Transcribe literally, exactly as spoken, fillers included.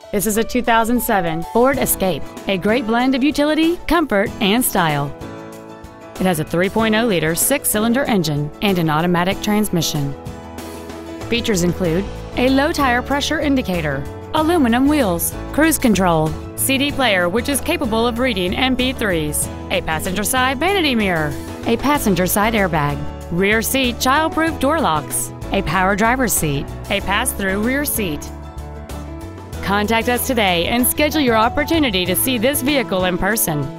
This is a two thousand seven Ford Escape, a great blend of utility, comfort, and style. It has a three point oh liter six-cylinder engine and an automatic transmission. Features include a low tire pressure indicator, aluminum wheels, cruise control, C D player which is capable of reading M P threes, a passenger side vanity mirror, a passenger side airbag, rear seat child-proof door locks, a power driver's seat, a pass-through rear seat. Contact us today and schedule your opportunity to see this vehicle in person.